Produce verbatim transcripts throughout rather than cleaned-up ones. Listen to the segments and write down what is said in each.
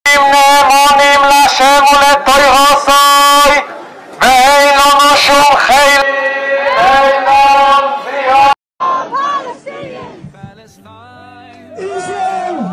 נאמונים לשם ולתוירוסוי ואינם שום חיל אינם זיהו. Israel!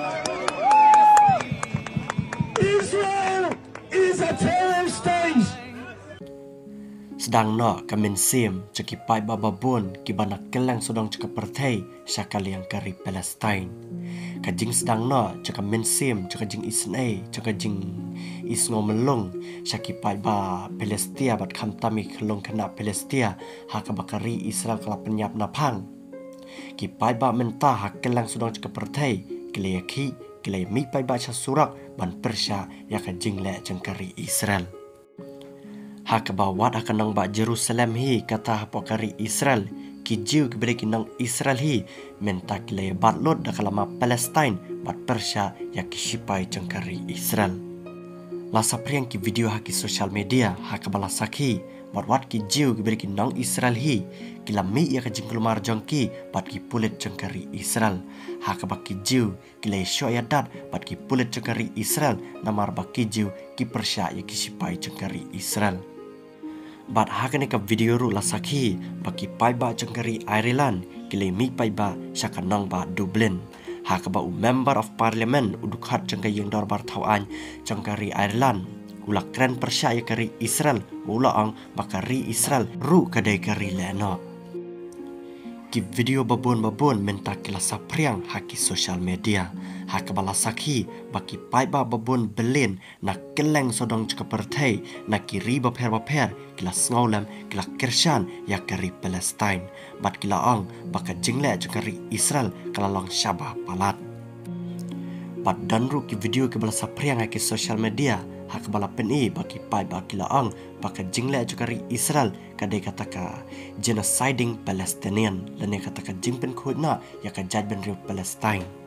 Israel is a terrorist state! Sedang nak kamen sim caki pai bababun ki banak kelang sodong caka pertai syakali yang kari Palestine. Kajing sedang nak caka men sim caka jing isnai caka jing isngo melong syaki pai ba Palestia bat khamtami kelong kena Palestia hak bakari Israel kala penyap napang. Ki pai ba menta hak kelang sodong caka pertai kile yaki kile mi pai ba surak ban persya ya kajing le cengkari Israel. Hak bawat akan nang ba Jerusalem hi kata hapokari Israel ki jiu ki breki nang Israel hi menta kile batlot da kalama Palestine bat persya ya ki sipai cengkari Israel. Lasa priang ki video haki social media hak bala sakhi bat wat ki jiu ki breki nang Israel hi kila mi ya ka jingkelmar jongki bat ki pulit cengkari Israel. Hak ba ki jiu kile syo ya dat bat ki pulit cengkari Israel namar ba ki jiu ki persya ya ki sipai cengkari Israel. Bat hakane ka video ru la sakhi baki pai ba cengkari Ireland kile mi pai ba syakanang ba Dublin. Hak ba u member of parliament udukhat cengkai yang darbar thawan cengkari Ireland ula kren persya ya kari Israel ula ang bakari Israel ru kadai kari leno. Ki video babon-babon menta kila sapriang haki social media. Hak bala sakhi baki pai ba babon belin na keleng sodong ceka pertai na kiri baper-baper kila sngolam kila kershan ya kari Palestine. Bat kila ang baka jingle cekari Israel kala lang syabah palat. Bat danru ki video ke bala sapriang haki social media hak bala peni baki pai ba kila ang baka jingle cekari Israel kadai kataka genociding Palestinian lene kataka jingpen khudna ya ka judgment Palestine.